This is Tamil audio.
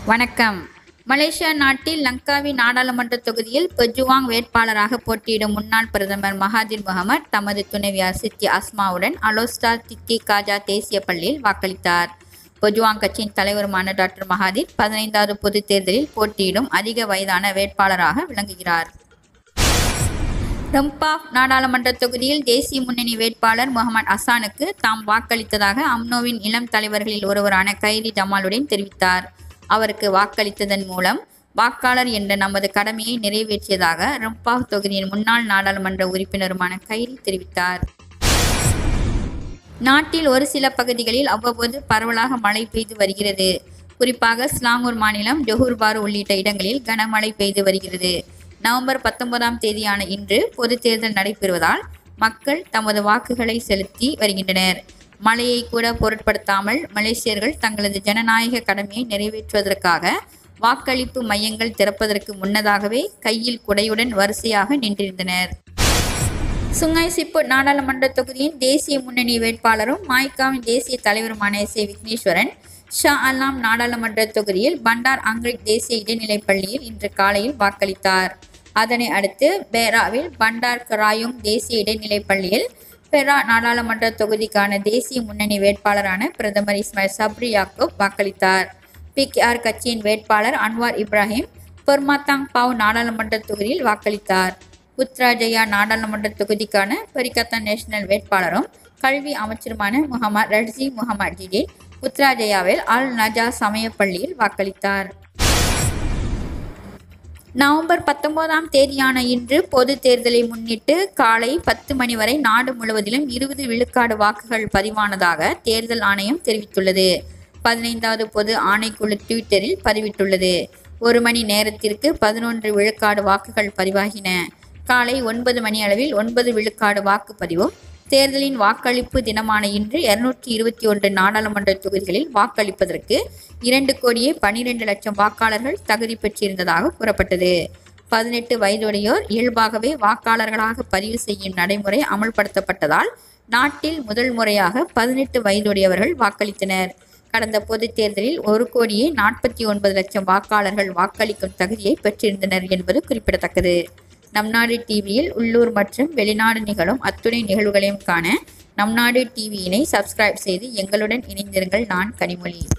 வணக்கம். மலேசியா நாட்டில் லங்காவி நாடாளுமன்ற தொகுதியில் பெஜுவாங் வேட்பாளராக போட்டியிடும் முன்னாள் பிரதமர் மகாதிர் முகமது தமது துணைவியார் சித்தி அஸ்மாவுடன் அலோஸ்டா தித்தி காஜா தேசிய பள்ளியில் வாக்களித்தார். பெஜுவாங் கட்சியின் தலைவருமான டாக்டர் மகாதிர் 15வது பொதுத் தேர்தலில் போட்டியிடும் அதிக வயதான வேட்பாளராக விளங்குகிறார். ரம்பாவ் நாடாளுமன்ற தொகுதியில் தேசிய முன்னணி வேட்பாளர் முகமது அசானுக்கு தாம் வாக்களித்ததாக அம்னோவின் இளம் தலைவர்களில் ஒருவரான கைரி ஜமாலுடன் தெரிவித்தார். அவருக்கு வாக்களித்ததன் மூலம் வாக்காளர் என்ற நமது கடமையை நிறைவேற்றியதாக ரம்பாவ் தொகுதியின் முன்னாள் நாடாளுமன்ற உறுப்பினருமான கைரி தெரிவித்தார். நாட்டில் ஒரு சில பகுதிகளில் அவ்வப்போது பரவலாக மழை பெய்து வருகிறது. குறிப்பாக ஸ்லாங்கூர் மாநிலம் ஜொஹூர் பாரு உள்ளிட்ட இடங்களில் கனமழை பெய்து வருகிறது. நவம்பர் 19ஆம் தேதியான இன்று பொது தேர்தல் நடைபெறுவதால் மக்கள் தமது வாக்குகளை செலுத்தி வருகின்றனர். மழையை கூட பொருட்படுத்தாமல் மலேசியர்கள் தங்களது ஜனநாயக கடமையை நிறைவேற்றுவதற்காக வாக்களிப்பு மையங்கள் திறப்பதற்கு முன்னதாகவே கையில் குடையுடன் வரிசையாக நின்றிருந்தனர். சுங்காய் சிப்பு நாடாளுமன்ற தொகுதியின் தேசிய முன்னணி வேட்பாளரும் மாய்காவின் தேசிய தலைவருமான எஸ்.ஏ. விக்னேஸ்வரன் ஷா அல்லாம் நாடாளுமன்ற தொகுதியில் பண்டார் அங்கிரிட் தேசிய இடைநிலைப் பள்ளியில் இன்று காலையில் வாக்களித்தார். அதனை அடுத்து பேராவில் பண்டார் கராயுங் தேசிய இடைநிலைப் பள்ளியில் பெரா நாடாளுமன்ற தொகுதிக்கான தேசிய முன்னணி வேட்பாளரான பிரதமர் இஸ்மாயில் சப்ரி யாக்கூப் வாக்களித்தார். பிகேஆர் கட்சியின் வேட்பாளர் அன்வார் இப்ராஹிம் பெர்மாத்தாங் பாவ் நாடாளுமன்ற தொகுதியில் வாக்களித்தார். புத்ராஜயா நாடாளுமன்ற தொகுதிக்கான பரிகத்தா நேஷனல் வேட்பாளரும் கல்வி அமைச்சருமான முகமது ரட்சி முகமது ஜிடின் புத்ராஜயாவில் அல் நஜா சமய பள்ளியில் வாக்களித்தார். நவம்பர் 19ஆம் தேதியான இன்று பொது தேர்தலை முன்னிட்டு காலை 10 மணி வரை நாடு முழுவதிலும் 20 விழுக்காடு வாக்குகள் பதிவானதாக தேர்தல் ஆணையம் தெரிவித்துள்ளது. 15வது பொது ஆணைக்குழு ட்விட்டரில் பதிவிட்டுள்ளது. 1 மணி நேரத்திற்கு 11 விழுக்காடு வாக்குகள் பதிவாகின. காலை 9 மணி அளவில் 9 விழுக்காடு வாக்குப்பதிவும் தேர்தலின் வாக்களிப்பு தினமான இன்று 221 நாடாளுமன்ற தொகுதிகளில் வாக்களிப்பதற்கு 2,12,00,000 வாக்காளர்கள் தகுதி பெற்றிருந்ததாக கூறப்பட்டது. 18 வயதுடையோர் இயல்பாகவே வாக்காளர்களாக பதிவு செய்யும் நடைமுறை அமல்படுத்தப்பட்டதால் நாட்டில் முதல் முறையாக 18 வயதுடையவர்கள் வாக்களித்தனர். கடந்த பொதுத் தேர்தலில் 1,49,00,000 வாக்காளர்கள் வாக்களிக்கும் தகுதியை பெற்றிருந்தனர் என்பது குறிப்பிடத்தக்கது. நம்நாடு டிவியில் உள்ளூர் மற்றும் வெளிநாடு நிகழும் அத்துணை நிகழ்வுகளையும் காண நம்நாடு டிவியினை சப்ஸ்கிரைப் செய்து எங்களுடன் இணைந்திருங்கள். நான் கனிமொழி.